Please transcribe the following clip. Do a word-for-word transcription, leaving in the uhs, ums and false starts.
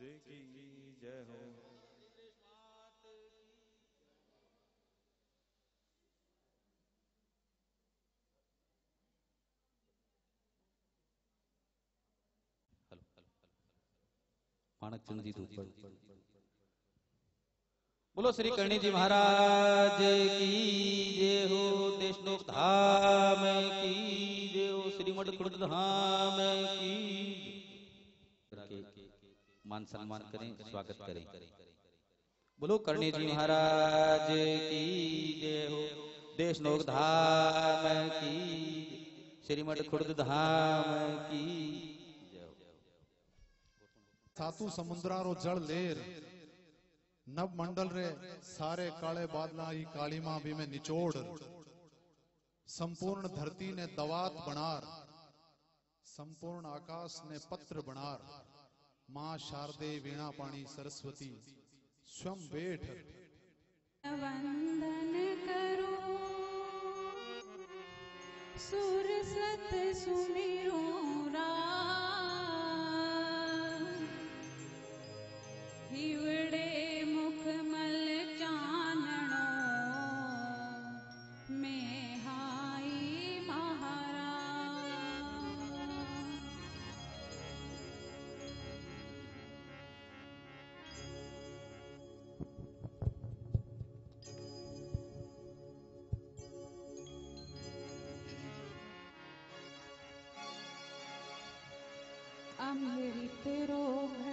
की जय हो। माणक चंद जी ऊपर बोलो श्री करणी जी महाराज की जय हो। देशनोक धाम की जय हो। श्रीमठ खुर्द धाम की मान सम्मान करें, स्वागत करें। बोलो करणी जी महाराज की जय हो। देशनोक धाम की श्रीमठ खुर्द धाम की जय हो। सातु समुद्रा रो जल लेर नव मंडल रे सारे काले बादला ही काली मां भी में निचोड़ संपूर्ण धरती ने दवात बनार संपूर्ण आकाश ने पत्र बनार मां शारदे वीणा पाणी सरस्वती स्वयं बैठ वंदन करो सुर सत सुमिरो राम हिवड़े मुखमल चानणो में हाई महाराज। अमृत रोग